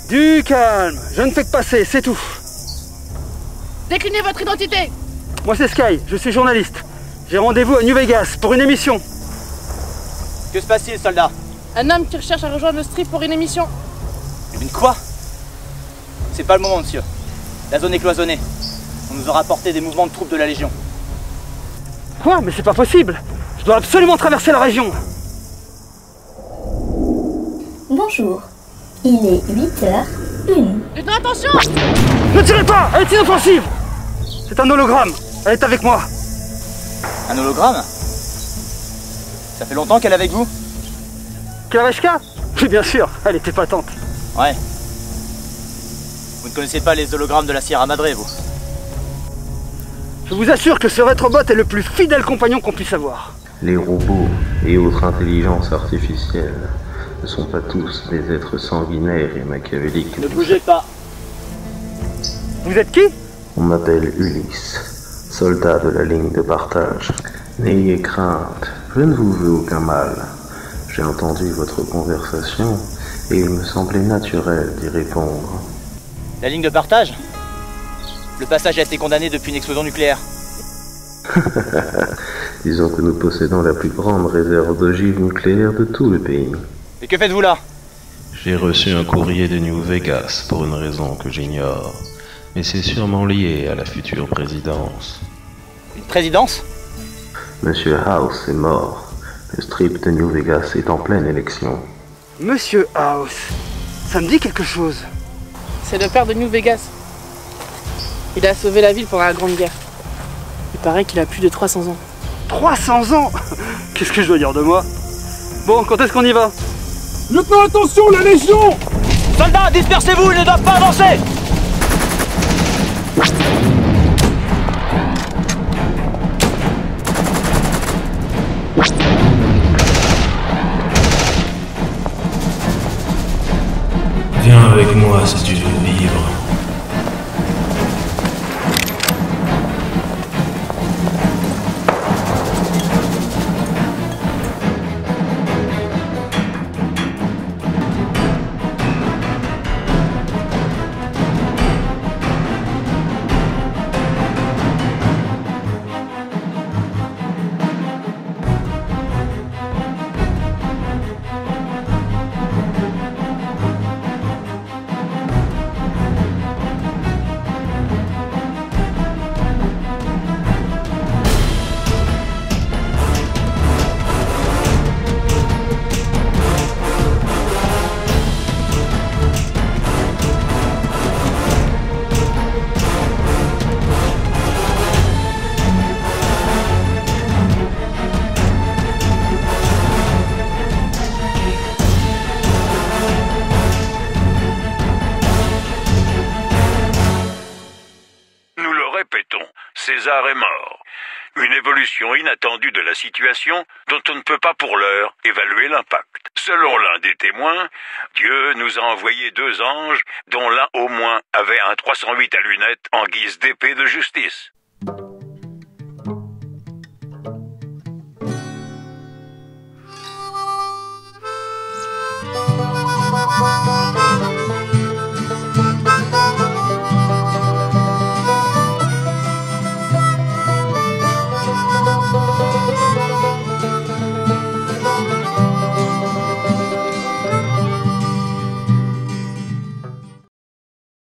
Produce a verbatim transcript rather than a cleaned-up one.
Du calme, je ne fais que passer, c'est tout. Déclinez votre identité. Moi c'est Sky, je suis journaliste. J'ai rendez-vous à New Vegas pour une émission. Que se passe-t-il, soldat? Un homme qui recherche à rejoindre le strip pour une émission. Une quoi? C'est pas le moment, monsieur. La zone est cloisonnée. On nous aura apporté des mouvements de troupes de la Légion. Quoi? Mais c'est pas possible. Je dois absolument traverser la région. Bonjour, il est huit heures une. Lieutenant, attention! Ne tirez pas, elle est inoffensive. C'est un hologramme, elle est avec moi. Un hologramme? Ça fait longtemps qu'elle est avec vous? Klavashka? Oui, bien sûr, elle était patente. Ouais. Vous ne connaissez pas les hologrammes de la Sierra Madre, vous? Je vous assure que ce rétrobot est le plus fidèle compagnon qu'on puisse avoir. Les robots et autres intelligences artificielles ne sont pas tous des êtres sanguinaires et machiavéliques. Ne bougez pas. Vous êtes qui? On m'appelle Ulysse, soldat de la ligne de partage. N'ayez crainte, je ne vous veux aucun mal. J'ai entendu votre conversation et il me semblait naturel d'y répondre. La ligne de partage? Le passage a été condamné depuis une explosion nucléaire. Disons que nous possédons la plus grande réserve d'ogives nucléaires de tout le pays. Et que faites-vous là? J'ai reçu un courrier de New Vegas pour une raison que j'ignore. Mais c'est sûrement lié à la future présidence. Une présidence? Monsieur House est mort. Le strip de New Vegas est en pleine élection. Monsieur House, ça me dit quelque chose. C'est le père de New Vegas. Il a sauvé la ville pendant la Grande Guerre. Il paraît qu'il a plus de trois cents ans. trois cents ans? Qu'est-ce que je dois dire de moi? Bon, quand est-ce qu'on y va? Lieutenant, attention, la Légion! Soldats, dispersez-vous, ils ne doivent pas avancer! Viens avec moi si tu veux vivre. César est mort. Une évolution inattendue de la situation dont on ne peut pas pour l'heure évaluer l'impact. Selon l'un des témoins, Dieu nous a envoyé deux anges dont l'un au moins avait un trois cent huit à lunettes en guise d'épée de justice.